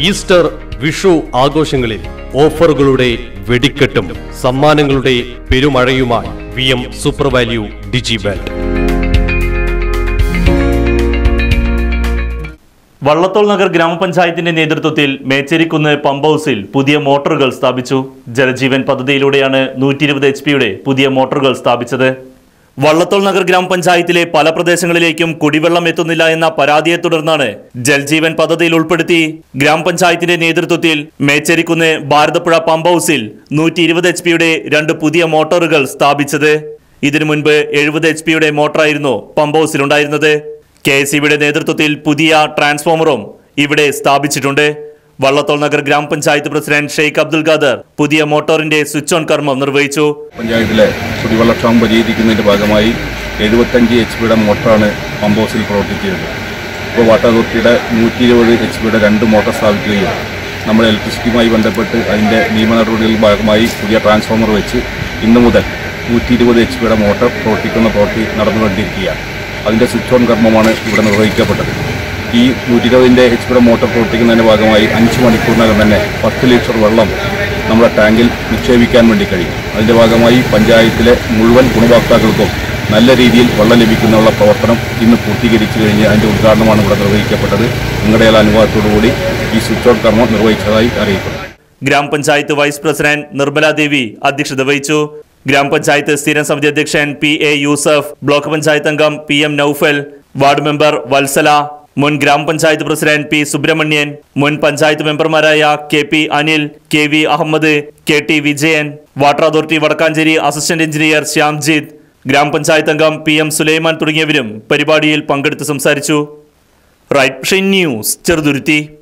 Easter Vishu ആഘോഷങ്ങളിൽ ഓഫറുകളുടെ വെടിക്കെട്ടും സമ്മാനങ്ങളുടെ പെരുമഴയുമായി VM സൂപ്പർ വാല്യൂ ഡിജിബെൽറ്റ്. വള്ളത്തോൾ നഗർ ഗ്രാമപഞ്ചായത്തിന്റെ നേതൃത്വത്തിൽ മേച്ചേരിക്കുന്ന് പമ്പ് ഹൗസിൽ പുതിയ മോട്ടോറുകൾ സ്ഥാപിച്ചു. ജലജീവൻ പദ്ധതിയിലൂടെയാണ് 120 HP പുതിയ മോട്ടോറുകൾ സ്ഥാപിച്ചത്. വള്ളത്തോൾ നഗർ ഗ്രാമപഞ്ചായത്തിലെ പല പ്രദേശങ്ങളിലേക്കും കുടിവെള്ളം എത്തുന്നില്ല എന്ന പരാതിയെ തുടർന്നാണ് ജൽജീവൻ പദ്ധതിയിൽ ഉൾപ്പെടുത്തി ഗ്രാമപഞ്ചായത്തിന്റെ നേതൃത്വത്തിൽ മേച്ചേരിക്കുന്ന് ഭാരതപ്പുഴ പമ്പ് ഹൗസിൽ 120 HP 2 പുതിയ മോട്ടോറുകൾ സ്ഥാപിച്ചത്. ഇതിനു മുൻപ് 70 HP മോട്ടറായിരുന്നു പമ്പ് ഹൗസിലുണ്ടായിരുന്നത്. KSEBിയുടെ നേതൃത്വത്തിൽ പുതിയ ട്രാൻസ്ഫോമറും ഇവിടെ സ്ഥാപിച്ചിട്ടുണ്ട്. വള്ളത്തോൾ നഗർ ഗ്രാമപഞ്ചായത്ത് പ്രസിഡന്റ് ഷെയ്ഖ് അബ്ദുൽ ഖാദർ പുതിയ മോട്ടോറിന്റെ സ്വിച്ച് ഓൺ കർമ്മം നിർവഹിച്ചു. പഞ്ചായത്തിലെ കുടിവെള്ളക്ഷാമം പരിഹരിക്കുന്നതിന്റെ ഭാഗമായി 75 HP മോട്ടറാണ് പമ്പ് ഹൗസിൽ പ്രവർത്തിച്ചിരുന്നത്. ഇപ്പോൾ വാട്ടർ അതോറിറ്റിയുടെ 120 HP 2 മോട്ടോർ സ്ഥാപിക്കുകയും നമ്മുടെ ഇലക്ട്രിസിറ്റിയുമായി ബന്ധപ്പെട്ട് അതിൻ്റെ നിയമ നടപടികളുടെ ഭാഗമായി പുതിയ ട്രാൻസ്ഫോമർ വെച്ച് ഇന്നു മുതൽ 120 HP മോട്ടോർ പ്രവൃത്തി നടന്നുകൊണ്ടിരിക്കുകയാണ്. അതിൻ്റെ സ്വിച്ച് ഓൺ കർമ്മമാണ് ഇവിടെ നിർവഹിക്കപ്പെട്ടത്. ഈ 120 HP മോട്ടോർ പ്രവർത്തിക്കുന്നതിൻ്റെ ഭാഗമായി 5 മണിക്കൂറിനകം തന്നെ 10 ലിറ്റർ വെള്ളം നമ്മുടെ ടാങ്കിൽ നിക്ഷേപിക്കാൻ വേണ്ടി കഴിയും. അതിൻ്റെ ഭാഗമായി പഞ്ചായത്തിലെ മുഴുവൻ ഗുണഭോക്താക്കൾക്കും നല്ല രീതിയിൽ വെള്ളം ലഭിക്കുന്നതിനുള്ള പ്രവർത്തനം ഇന്ന് പൂർത്തീകരിച്ചു കഴിഞ്ഞ് അതിൻ്റെ ഉദ്ഘാടനമാണ് ഇവിടെ നിർവഹിക്കപ്പെട്ടത്. നിങ്ങളുടെ അനുവാദത്തോടുകൂടി ഈ സ്വിച്ച് ഓൺ കർമ്മം നിർവഹിച്ചതായി അറിയിക്കുന്നു. ഗ്രാമപഞ്ചായത്ത് വൈസ് പ്രസിഡന്റ് നിർമ്മല ദേവി അധ്യക്ഷത വഹിച്ചു. ഗ്രാമപഞ്ചായത്ത് സ്ഥിരം സമിതി അധ്യക്ഷൻ PA യൂസഫ്, ബ്ലോക്ക് പഞ്ചായത്ത് അംഗം PM Noufal, ward member Valsala, മുൻ ഗ്രാമപഞ്ചായത്ത് പ്രസിഡന്റ് P സുബ്രഹ്മണ്യൻ, മുൻ പഞ്ചായത്ത് മെമ്പർമാരായ KP Anil, KV Ahammed, KT Vijayan, water authority Vadakkanchery assistant engineer Shyamjith, ഗ്രാമപഞ്ചായത്ത് അംഗം PM സുലൈമാൻ തുടങ്ങിയവരും പരിപാടിയിൽ പങ്കെടുത്ത് സംസാരിച്ചു. Right news, Cheruthuruthy.